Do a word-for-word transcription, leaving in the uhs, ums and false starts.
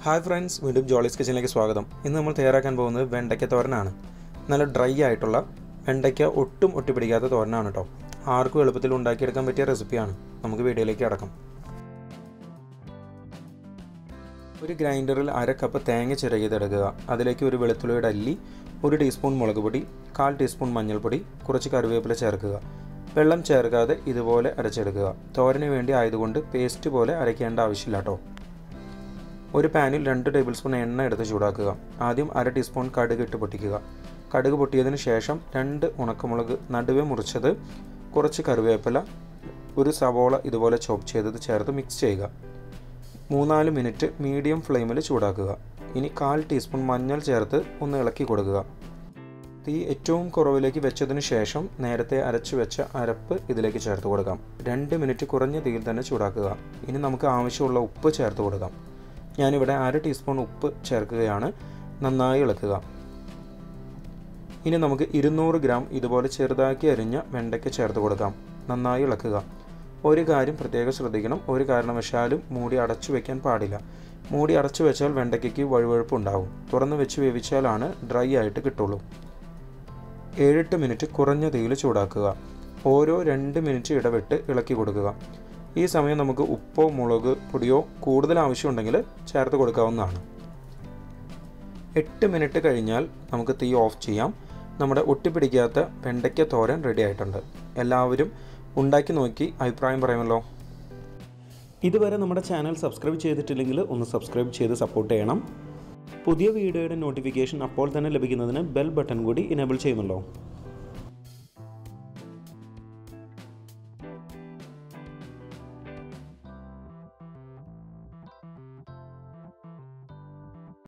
Hi friends, വീണ്ടും ജോളീസ് കിച്ചണിലേക്ക് സ്വാഗതം. ഇന്ന് നമ്മൾ തയ്യാറാക്കാൻ പോകുന്നത് വെണ്ടയ്ക്ക തോരനാണ്. നല്ല ഡ്രൈ ആയിട്ടുള്ള വെണ്ടയ്ക്ക ഒട്ടും ഒട്ടിപ്പിടിക്കാത്ത തോരനാണ് കേട്ടോ. ആർക്കും എളുപ്പത്തിൽ ഉണ്ടാക്കിയെടുക്കാൻ പറ്റിയ റെസിപ്പിയാണ്. നമുക്ക് വീഡിയോയിലേക്ക് കടക്കാം. ഒരു ഗ്രൈൻഡറിൽ അര കപ്പ് തേങ്ങ ചിരകിയതെടുക്കുക. അതിലേക്ക് ഒരു വെളുത്തുള്ളിയുടെ അല്ലി, ഒരു ടീസ്പൂൺ മുളക് പൊടി, കാൽ ടീസ്പൂൺ മഞ്ഞൾപ്പൊടി, കുറച്ച് കറിവേപ്പില ചേർക്കുക. വെള്ളം ചേർക്കാതെ ഇതുപോലെ അരച്ചെടുക്കുക. തോരന് വേണ്ടി ആയതുകൊണ്ട് പേസ്റ്റ് പോലെ അരയ്ക്കേണ്ട ആവശ്യമില്ല കേട്ടോ. ഒരു പാനിൽ രണ്ട് ടേബിൾ സ്പൂൺ എണ്ണ എടുത്ത് ചൂടാക്കുക. ആദ്യം അര ടീസ്പൂൺ കടുക് ഇട്ട് പൊട്ടിക്കുക. കടുക് പൊട്ടിയതിന് ശേഷം രണ്ട് ഉണക്കമുളക് നടുവെ മുറിച്ചത്, കുറച്ച് കറിവേപ്പില, ഒരു സവോള ഇതുപോലെ ചോപ്പ് ചെയ്തത് ചേർത്ത് മിക്സ് ചെയ്യുക. മൂന്നാല് മിനിറ്റ് മീഡിയം ഫ്ലെയിമിൽ ചൂടാക്കുക. ഇനി കാൽ ടീസ്പൂൺ മഞ്ഞൾ ചേർത്ത് ഒന്ന് ഇളക്കി കൊടുക്കുക. തീ ഏറ്റവും കുറവിലേക്ക് വെച്ചതിന് ശേഷം നേരത്തെ അരച്ചു വെച്ച അരപ്പ് ഇതിലേക്ക് ചേർത്ത് കൊടുക്കാം. രണ്ട് മിനിറ്റ് കുറഞ്ഞ തീയിൽ തന്നെ ചൂടാക്കുക. ഇനി നമുക്ക് ആവശ്യമുള്ള ഉപ്പ് ചേർത്ത് കൊടുക്കാം. ഞാനിവിടെ അര ടീസ്പൂൺ ഉപ്പ് ചേർക്കുകയാണ്. നന്നായി ഇളക്കുക. ഇനി നമുക്ക് ഇരുന്നൂറ് ഗ്രാം ഇതുപോലെ ചെറുതാക്കി അരിഞ്ഞ വെണ്ടയ്ക്ക ചേർത്ത് കൊടുക്കാം. നന്നായി ഇളക്കുക. ഒരു കാര്യം പ്രത്യേകം ശ്രദ്ധിക്കണം, ഒരു കാരണവശാലും മൂടി അടച്ചു വയ്ക്കാൻ പാടില്ല. മൂടി അടച്ചു വെച്ചാൽ വെണ്ടയ്ക്കയ്ക്ക് വഴുവഴുപ്പ് ഉണ്ടാവും. തുറന്ന് വെച്ച് വേവിച്ചാലാണ് ഡ്രൈ ആയിട്ട് കിട്ടുള്ളൂ. ഏഴെട്ട് മിനിറ്റ് കുറഞ്ഞ തീയിൽ ചൂടാക്കുക. ഓരോ രണ്ട് മിനിറ്റ് ഇടവിട്ട് ഇളക്കി കൊടുക്കുക. ഈ സമയം നമുക്ക് ഉപ്പോ മുളക് പൊടിയോ കൂടുതൽ ആവശ്യമുണ്ടെങ്കിൽ ചേർത്ത് കൊടുക്കാവുന്നതാണ്. എട്ട് മിനിറ്റ് കഴിഞ്ഞാൽ നമുക്ക് തീ ഓഫ് ചെയ്യാം. നമ്മുടെ ഒട്ടിപ്പിടിക്കാത്ത വെണ്ടയ്ക്ക തോരൻ റെഡി ആയിട്ടുണ്ട്. എല്ലാവരും ഉണ്ടാക്കി നോക്കി അഭിപ്രായം പറയുമല്ലോ. ഇതുവരെ നമ്മുടെ ചാനൽ സബ്സ്ക്രൈബ് ചെയ്തിട്ടില്ലെങ്കിൽ ഒന്ന് സബ്സ്ക്രൈബ് ചെയ്ത് സപ്പോർട്ട് ചെയ്യണം. പുതിയ വീഡിയോയുടെ നോട്ടിഫിക്കേഷൻ അപ്പോൾ തന്നെ ലഭിക്കുന്നതിന് ബെൽ ബട്ടൺ കൂടി ഇനേബിൾ ചെയ്യുമല്ലോ.